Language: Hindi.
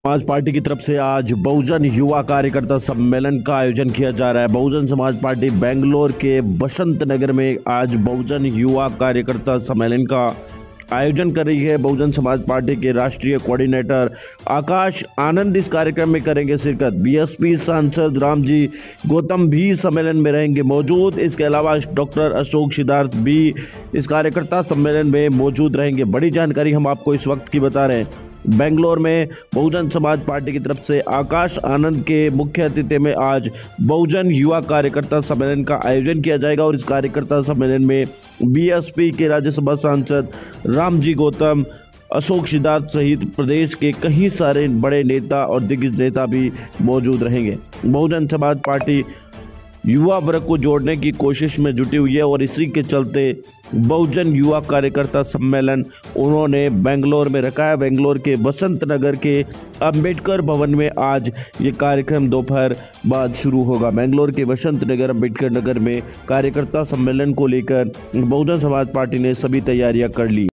समाज पार्टी की तरफ से आज बहुजन युवा कार्यकर्ता सम्मेलन का आयोजन किया जा रहा है। बहुजन समाज पार्टी बेंगलोर के वसंत नगर में आज बहुजन युवा कार्यकर्ता सम्मेलन का आयोजन कर रही है। बहुजन समाज पार्टी के राष्ट्रीय कोऑर्डिनेटर आकाश आनंद इस कार्यक्रम में करेंगे शिरकत। बीएसपी सांसद रामजी गौतम भी सम्मेलन में रहेंगे मौजूद। इसके अलावा डॉक्टर अशोक सिद्धार्थ भी इस कार्यकर्ता सम्मेलन में मौजूद रहेंगे। बड़ी जानकारी हम आपको इस वक्त की बता रहे हैं। बेंगलोर में बहुजन समाज पार्टी की तरफ से आकाश आनंद के मुख्य अतिथि में आज बहुजन युवा कार्यकर्ता सम्मेलन का आयोजन किया जाएगा और इस कार्यकर्ता सम्मेलन में बीएसपी के राज्यसभा सांसद रामजी गौतम, अशोक सिद्धार्थ सहित प्रदेश के कई सारे बड़े नेता और दिग्गज नेता भी मौजूद रहेंगे। बहुजन समाज पार्टी युवा वर्ग को जोड़ने की कोशिश में जुटी हुई है और इसी के चलते बहुजन युवा कार्यकर्ता सम्मेलन उन्होंने बेंगलोर में रखा है। बेंगलोर के वसंत नगर के अंबेडकर भवन में आज ये कार्यक्रम दोपहर बाद शुरू होगा। बेंगलोर के वसंत नगर अंबेडकर नगर में कार्यकर्ता सम्मेलन को लेकर बहुजन समाज पार्टी ने सभी तैयारियां कर ली।